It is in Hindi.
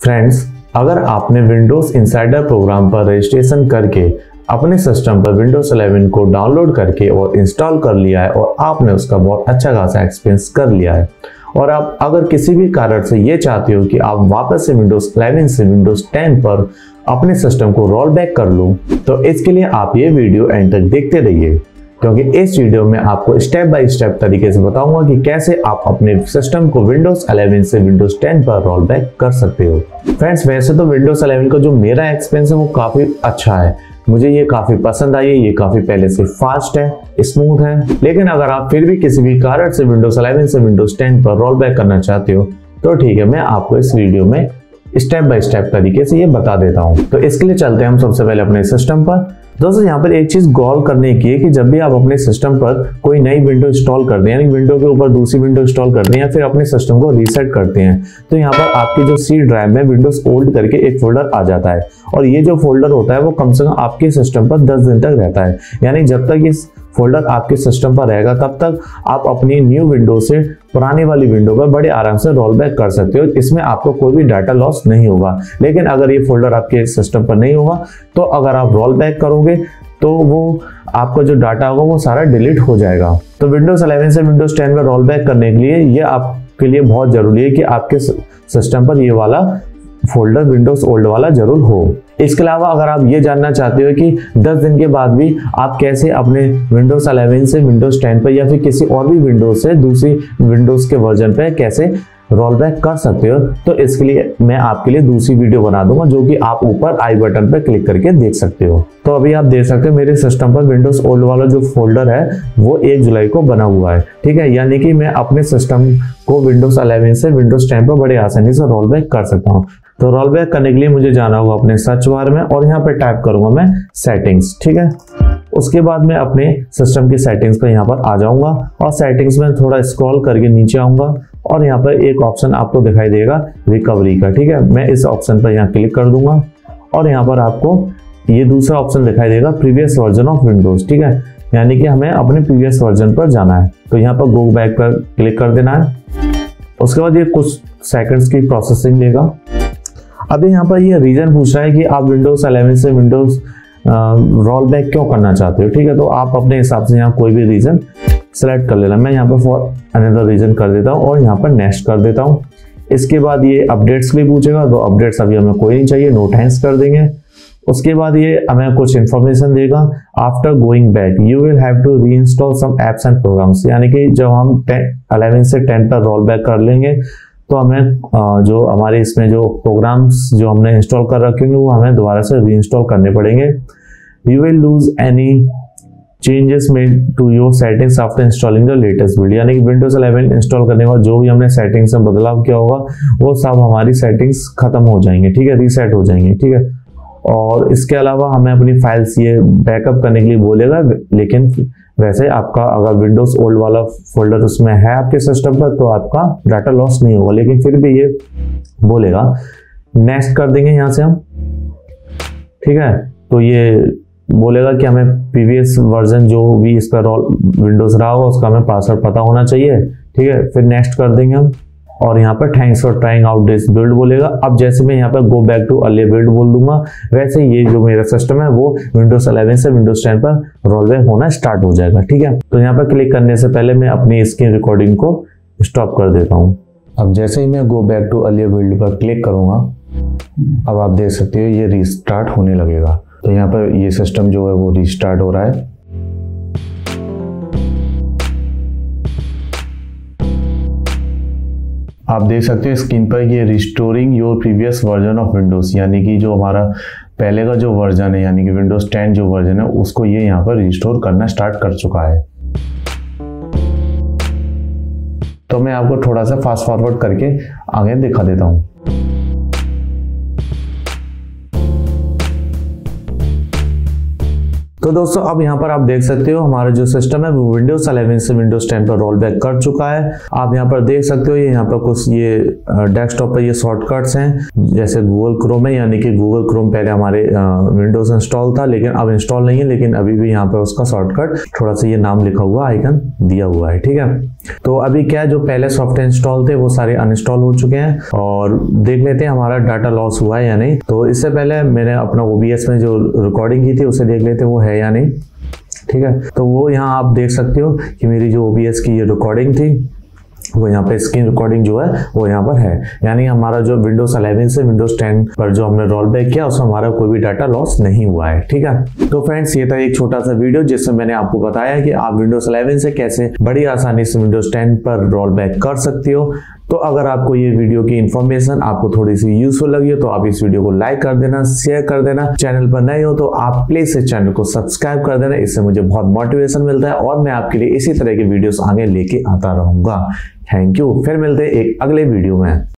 फ्रेंड्स, अगर आपने विंडोज इनसाइडर प्रोग्राम पर रजिस्ट्रेशन करके अपने सिस्टम पर विंडोज 11 को डाउनलोड करके और इंस्टॉल कर लिया है और आपने उसका बहुत अच्छा खासा एक्सपीरियंस कर लिया है और आप अगर किसी भी कारण से ये चाहते हो कि आप वापस से विंडोज 11 से विंडोज 10 पर अपने सिस्टम को रोल बैक कर लो, तो इसके लिए आप ये वीडियो एंड तक देखते रहिए, क्योंकि इस वीडियो में आपको स्टेप बाय स्टेप तरीके से बताऊंगा कि कैसे आप अपने सिस्टम को विंडोज 11 से विंडोज 10 पर रोल बैक कर सकते हो। फ्रेंड्स, वैसे तो विंडोज 11 का जो मेरा एक्सपीरियंस है वो काफी अच्छा है, मुझे ये काफी पसंद आई है, ये काफी पहले से फास्ट है, स्मूथ है। लेकिन अगर आप फिर भी किसी भी कारण से विंडोज 11 से विंडोज 10 पर रोल बैक करना चाहते हो तो ठीक है, मैं आपको इस वीडियो में स्टेप बाय स्टेप तरीके से ये बता देता हूँ। तो इसके लिए चलते हैं हम सबसे पहले अपने सिस्टम पर। दोस्तों, यहाँ पर एक चीज गौर करने की है कि जब भी आप अपने सिस्टम पर कोई नई विंडो इंस्टॉल करते हैं, यानी विंडो के ऊपर दूसरी विंडो इंस्टॉल करते हैं या फिर अपने सिस्टम को रीसेट करते हैं, तो यहाँ पर आपकी जो सी ड्राइव में विंडोज ओल्ड करके एक फोल्डर आ जाता है और ये जो फोल्डर होता है वो कम से कम आपके सिस्टम पर 10 दिन तक रहता है। यानी जब तक इस फोल्डर आपके सिस्टम पर रहेगा तब तक आप अपनी न्यू विंडो से पुरानी वाली विंडो पर बड़े आराम से रोल बैक कर सकते हो। इसमें आपको कोई भी डाटा लॉस नहीं होगा। लेकिन अगर ये फोल्डर आपके सिस्टम पर नहीं होगा तो अगर आप रोल बैक करोगे तो वो आपका जो डाटा होगा वो सारा डिलीट हो जाएगा। तो विंडोज 11 से विंडोज 10 में रोल बैक करने के लिए ये आपके लिए बहुत जरूरी है कि आपके सिस्टम पर ये वाला फोल्डर विंडोज ओल्ड वाला जरूर हो। इसके अलावा अगर आप ये जानना चाहते हो कि 10 दिन के बाद भी आप कैसे अपने विंडोज 11 से विंडोज 10 पर या फिर किसी और भी विंडोज से दूसरी विंडोज के वर्जन पे कैसे रोल बैक कर सकते हो, तो इसके लिए मैं आपके लिए दूसरी वीडियो बना दूंगा जो कि आप ऊपर आई बटन पर क्लिक करके देख सकते हो। तो अभी आप देख सकते हो मेरे सिस्टम पर विंडोज ओल्ड वाला जो फोल्डर है वो 1 जुलाई को बना हुआ है। ठीक है, यानी कि मैं अपने सिस्टम को विंडोज 11 से विंडोज 10 पर बड़े आसानी से रोल बैक कर सकता हूँ। तो रोल बैक करने के लिए मुझे जाना होगा अपने सर्च बार में और यहाँ पे टाइप करूंगा मैं सेटिंग्स। ठीक है, उसके बाद मैं अपने सिस्टम की सेटिंग्स पर यहाँ पर आ जाऊंगा और सेटिंग्स में थोड़ा स्क्रॉल करके नीचे आऊंगा और यहाँ पर एक ऑप्शन आपको दिखाई देगा रिकवरी का। ठीक है, मैं इस ऑप्शन पर यहाँ क्लिक कर दूंगा और यहाँ पर आपको ये दूसरा ऑप्शन दिखाई देगा प्रीवियस वर्जन ऑफ विंडोज। ठीक है, यानी कि हमें अपने प्रीवियस वर्जन पर जाना है, तो यहाँ पर गो बैक पर क्लिक कर देना है। उसके बाद ये कुछ सेकंड्स की प्रोसेसिंग लेगा। अभी यहाँ पर ये रीजन पूछ रहा है कि आप विंडोज 11 से विंडोज रोल बैक क्यों करना चाहते हो। ठीक है, तो आप अपने हिसाब से यहाँ कोई भी रीजन सेलेक्ट कर लेना। मैं यहाँ पर फॉर अनदर रीजन कर देता हूँ और यहाँ पर नेक्स्ट कर देता हूँ। इसके बाद ये अपडेट्स के लिए पूछेगा, तो अपडेट्स अभी हमें कोई नहीं चाहिए, नो थैंक्स कर देंगे। उसके बाद ये हमें कुछ इन्फॉर्मेशन देगा। After going back you will have to reinstall some apps and programs, यानी कि जब हम 11 से 10 पर रोल बैक कर लेंगे तो हमें जो हमारे इसमें जो प्रोग्राम्स जो हमने इंस्टॉल कर रखे होंगे वो हमें दोबारा से रीइंस्टॉल करने पड़ेंगे। You will lose any changes made to your settings after installing the latest build, यानी कि विंडोज 11 इंस्टॉल करने के बाद जो भी हमने सेटिंग्स में बदलाव किया होगा वो सब हमारी सेटिंग्स खत्म हो जाएंगे। ठीक है, रीसेट हो जाएंगे। ठीक है, और इसके अलावा हमें अपनी फाइल्स ये बैकअप करने के लिए बोलेगा, लेकिन वैसे आपका अगर विंडोज ओल्ड वाला फोल्डर उसमें है आपके सिस्टम पर तो आपका डाटा लॉस नहीं होगा, लेकिन फिर भी ये बोलेगा। नेक्स्ट कर देंगे यहाँ से हम। ठीक है, तो ये बोलेगा कि हमें प्रीवियस वर्जन जो भी इस पर विंडोज रहा होगा उसका हमें पासवर्ड पता होना चाहिए। ठीक है, फिर नेक्स्ट कर देंगे हम और यहाँ पर thanks for trying out this build बोलेगा। अब जैसे मैं यहाँ पर go back to earlier build बोल दूंगा, वैसे ये जो मेरा सिस्टम है वो विंडोज 11 से विंडोज 10 पर रोल बैक होना स्टार्ट हो जाएगा। ठीक है, तो यहाँ पर क्लिक करने से पहले मैं अपनी स्क्रीन रिकॉर्डिंग को स्टॉप कर देता हूँ। अब जैसे ही मैं go back to earlier build पर क्लिक करूंगा, अब आप देख सकते हो ये रीस्टार्ट होने लगेगा। तो यहाँ पर ये सिस्टम जो है वो रीस्टार्ट हो रहा है। आप देख सकते हो स्क्रीन पर ये restoring your previous version of Windows, यानी कि जो हमारा पहले का जो वर्जन है यानी कि विंडोज 10 जो वर्जन है उसको ये यहाँ पर रिस्टोर करना स्टार्ट कर चुका है। तो मैं आपको थोड़ा सा फास्ट फॉरवर्ड करके आगे दिखा देता हूँ। तो दोस्तों अब यहाँ पर आप देख सकते हो हमारा जो सिस्टम है वो विंडोज 11 से विंडोज 10 पर रोल बैक कर चुका है। आप यहाँ पर देख सकते हो यहाँ पर कुछ ये डेस्कटॉप पर ये शॉर्टकट्स हैं, जैसे गूगल क्रोम है, यानी कि गूगल क्रोम पहले हमारे विंडोज इंस्टॉल था लेकिन अब इंस्टॉल नहीं है, लेकिन अभी भी यहाँ पर उसका शॉर्टकट थोड़ा सा ये नाम लिखा हुआ आइकन दिया हुआ है। ठीक है, तो अभी क्या जो पहले सॉफ्टवेयर इंस्टॉल थे वो सारे अनइंस्टॉल हो चुके हैं और देख लेते हैं हमारा डाटा लॉस हुआ है या नहीं। तो इससे पहले मैंने अपना OBS में जो रिकॉर्डिंग की थी उसे देख लेते हैं वो है या नहीं। ठीक है, तो वो यहाँ आप देख सकते हो कि मेरी जो OBS की ये रिकॉर्डिंग थी वो यहाँ पे स्क्रीन रिकॉर्डिंग जो है वो यहाँ पर है, यानी हमारा जो विंडोज 11 से विंडोज 10 पर जो हमने रोल बैक किया उसमें हमारा कोई भी डाटा लॉस नहीं हुआ है। ठीक है, तो फ्रेंड्स ये था एक छोटा सा वीडियो जिसमें मैंने आपको बताया कि आप विंडोज 11 से कैसे बड़ी आसानी से विंडोज 10 पर रोल बैक कर सकते हो। तो अगर आपको ये वीडियो की इन्फॉर्मेशन आपको थोड़ी सी यूजफुल लगी हो तो आप इस वीडियो को लाइक कर देना, शेयर कर देना। चैनल पर नए हो तो आप प्लीज इस चैनल को सब्सक्राइब कर देना, इससे मुझे बहुत मोटिवेशन मिलता है और मैं आपके लिए इसी तरह के वीडियोस आगे लेके आता रहूंगा। थैंक यू, फिर मिलते हैं एक अगले वीडियो में।